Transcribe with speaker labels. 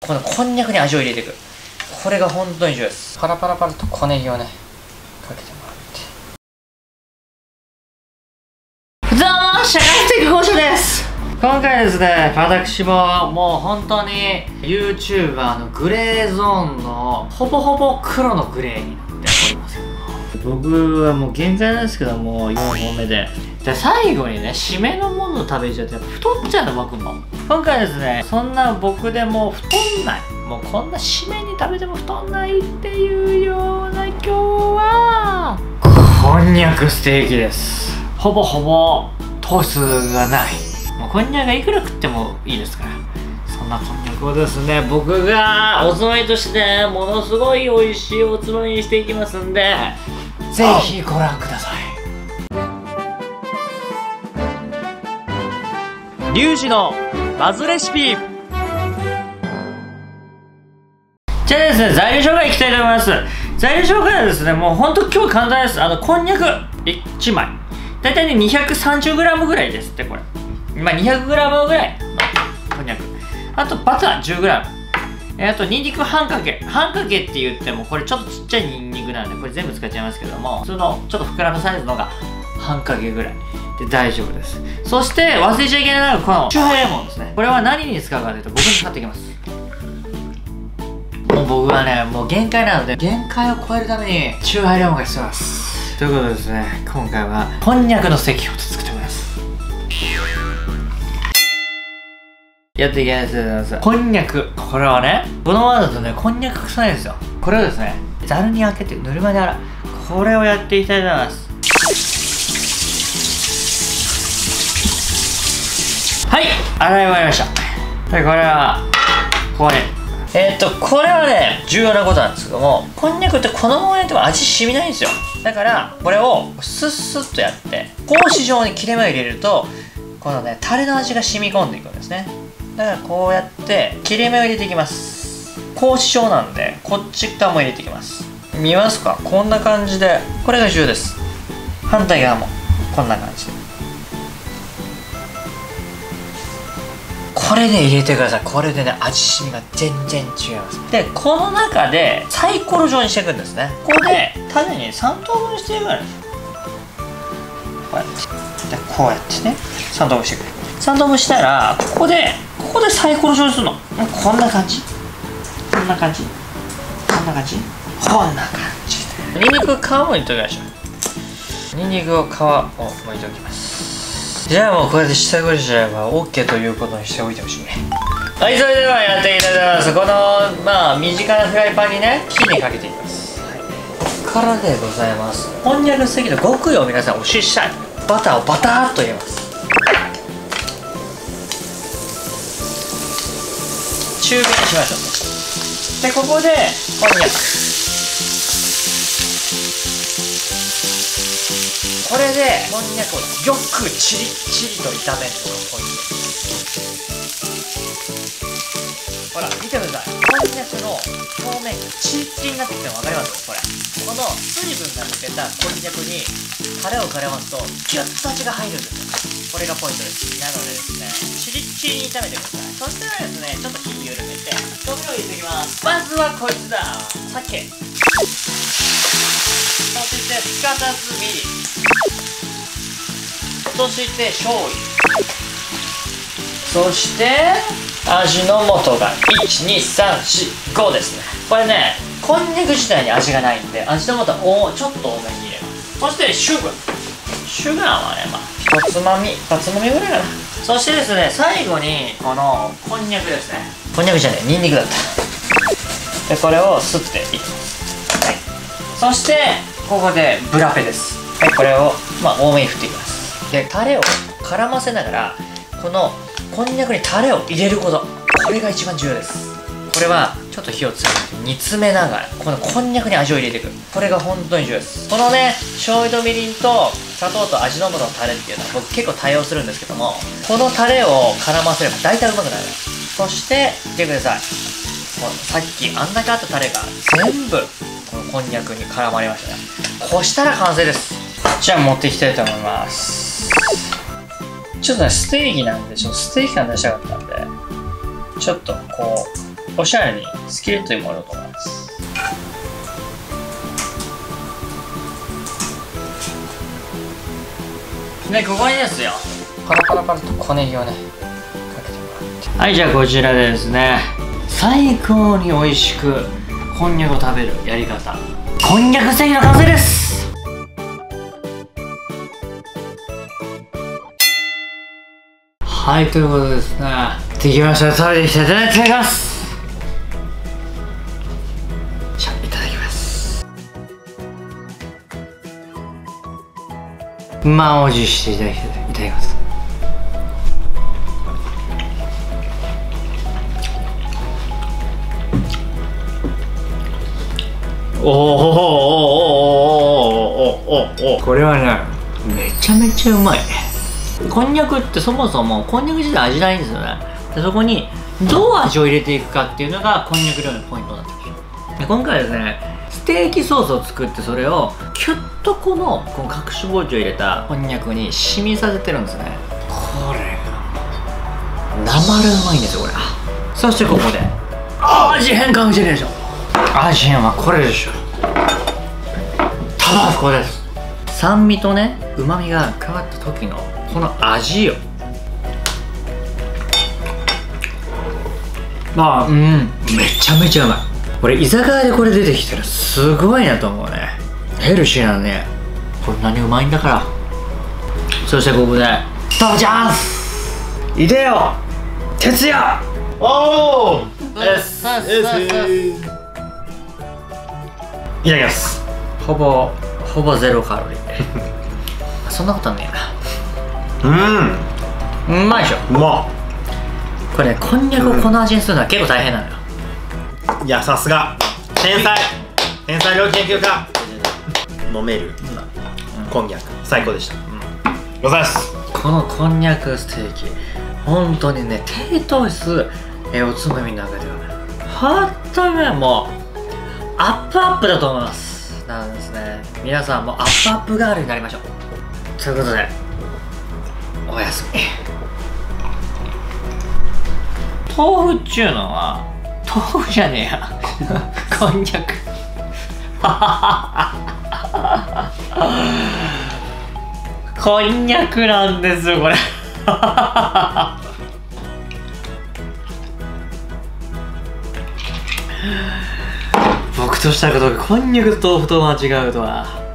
Speaker 1: このこんにゃくに味を入れていく。これが本当に重要です。パラパラパラと小ネギをねかけてもらって。どうも、社会的講師です。今回ですね、私ももう本当に YouTuber のグレーゾーンのほぼほぼ黒のグレーになっておりますけども、僕はもう限界なんですけども、4本目で最後にね、締めのものを食べちゃって太っちゃうの、僕も。今回ですね、そんな僕でも太んない、もうこんな締めに食べても太んないっていうような今日はこんにゃくステーキです。ほぼほぼ糖質がない、もうこんにゃくがいくら食ってもいいですから、そんなこんにゃくをですね、僕がおつまみとしてものすごい美味しいおつまみにしていきますんで、ぜひご覧ください。リュウジのバズレシピ。じゃあですね、材料紹介いきたいと思います。材料紹介はですね、もうほんと今日簡単です。こんにゃく1枚だいたいね 230g ぐらいですって。これ今 200g ぐらいのこんにゃく、あとバター 10g、あとニンニク半かけって言ってもこれちょっとちっちゃいニンニクなんでこれ全部使っちゃいますけども、普通のちょっと膨らむサイズのが半かけぐらいで大丈夫です。そして忘れちゃいけないのがこのチューハイレモンですね。これは何に使うかというと、僕に買ってきます。もう僕はね、もう限界なので、限界を超えるためにチューハイレモンが必要です。ということでですね、今回はこんにゃくのステーキを作ってみます。やっていきたいと思います。こんにゃく、これはね、このままだとね、こんにゃく臭いんですよ。これをですね、ざるにあけてぬるま湯で洗う、これをやっていきたいと思います。はい、洗い終わりました。で、これはここにこれはね、重要なことなんですけども、こんにゃくってこのままやっても味染みないんですよ。だからこれをスッスッとやって格子状に切れ目を入れると、このね、タレの味が染み込んでいくんですね。だからこうやって切れ目を入れていきます。格子状なんでこっち側も入れていきます。見ますか、こんな感じで、これが重要です。反対側もこんな感じで、これで入れてください。これでね、味しみが全然違います。で、この中でサイコロ状にしていくんですね。ここで種に3等分にしていくんです。こうやってで、こうやってね、3等分していく。3等分したら、ここでサイコロ状にするの。こんな感じ、こんな感じ、こんな感じ、こんな感じで。ニンニク皮もいっておきましょう。ニンニクを皮を剥いておきます。じゃあもうこれで下ごしちゃえば OK ということにしておいてほしいね。はい、それではやっていきたいと思います。この身近なフライパンにね、火にかけていきます。はい、ここからでございます。こんにゃくステーキの極意を皆さんお教えしたい。バターをバターっと入れます。中火にしましょう。で、ここでこんにゃく、これでこんにゃくをよくチリチリと炒めるのがポイントです。ほら見てください、こんにゃくの表面がチリチリになってきても分かります？これ、この水分が抜けたこんにゃくにタレを絡ますとギュッと味が入るんですよ。これがポイントです。なのでですね、チリチリに炒めてください。そしたらですね、ちょっと火緩めて調味料入れていきます。まずはこいつだ、酒、そしてすかさずみりん、そして醤油、そして味の素が12345ですね。これね、こんにゃく自体に味がないんで味の素をちょっと多めに入れます。そしてシュガーはね、1つまみ2つまみぐらいかな。そしてですね、最後にこのこんにゃくですね、こんにゃくじゃねえ、ニンニクだった。で、これをすっていきます。はい、そしてここでブラペです。はい、これを多めに振っていきます。で、タレを絡ませながらこのこんにゃくにタレを入れること、これが一番重要です。これはちょっと火を強めて煮詰めながらこのこんにゃくに味を入れていく、これが本当に重要です。このね、醤油とみりんと砂糖と味の素のタレっていうのは僕結構多用するんですけども、このタレを絡ませれば大体うまくなる。そして見てください、さっきあんだけあったタレが全部このこんにゃくに絡まりましたね。こうしたら完成です。じゃあ持っていきたいと思います。ちょっとね、ステーキなんでちょっとステーキ感出したかったんで、ちょっとこうおしゃれにスキレットに盛ろうと思います。で、ここにですよ、パラパラパラと小ネギをねかけてもらって、はい、じゃあこちらでですね、最高に美味しくこんにゃくを食べるやり方、こんにゃくステーキの完成です。はい、ということでですね、できました。食べていきたいと思います。じゃあいただきます。満を持していただきます。これはね、めちゃめちゃうまい。こんにゃくってそもそもこんにゃく自体味ないんですよね。でそこにどう味を入れていくかっていうのがこんにゃく料理のポイントになってくる。で今回はですね、ステーキソースを作って、それをキュッとこの隠し包丁を入れたこんにゃくに染みさせてるんですね。これが生でうまいんですよ、これ。そしてここで味変かもしれないでしょ。味変はこれでしょ。タバスコです。酸味とね、旨味が変わった時のこの味よ。めちゃめちゃうまい。これ居酒屋でこれ出てきたらすごいなと思うね。ヘルシーなね、こんなにうまいんだから。そしてここで食べチャンスいでよ哲也。おお、いただきます。ほぼゼロカロリーでそんなことはねえな。うまいでしょ。うまっ。これね、こんにゃくをこの味にするのは結構大変なのよ。
Speaker 2: いや、さすが天才料理研究家。飲めるこんにゃく最高でした。ございます。
Speaker 1: このこんにゃくステーキ、本当にね、低糖質おつまみの中では本当にね、もうアップだと思います。なんですね、皆さんもアップガールになりましょう。ということで、おやすみ。豆腐っちゅうのは豆腐じゃねえやこんにゃくこんにゃくなんですよ、これ僕としたことがこんにゃくと豆腐と間違うとは。